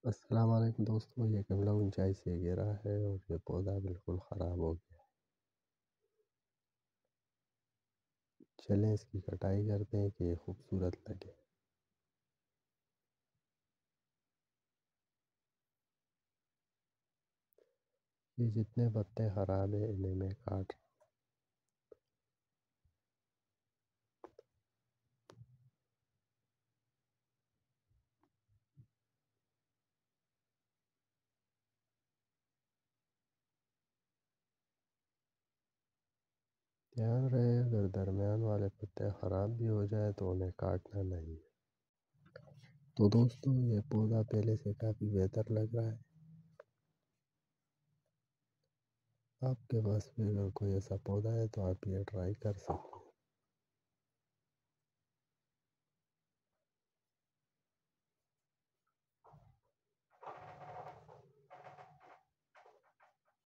السلام علیکم دوستوں، یہ گملہ اونچائی سے گرا ہے اور یہ پودا بالکل خراب ہو گیا ہے۔ چلیں اس کی کٹائی کرتے ہیں کہ یہ خوبصورت لگے۔ یہ جتنے پتے خراب ہیں انہیں میں کاٹ رہا ہوں۔ دھیان رہے اگر درمیان والے پتے خراب بھی ہو جائے تو انہیں کاٹنا نہیں ہے۔ تو دوستوں یہ پودا پہلے سے کافی بہتر لگ رہا ہے۔ آپ کے پاس بھی اگر کوئی ایسا پودا ہے تو آپ یہ ٹرائی کر سکتے ہیں۔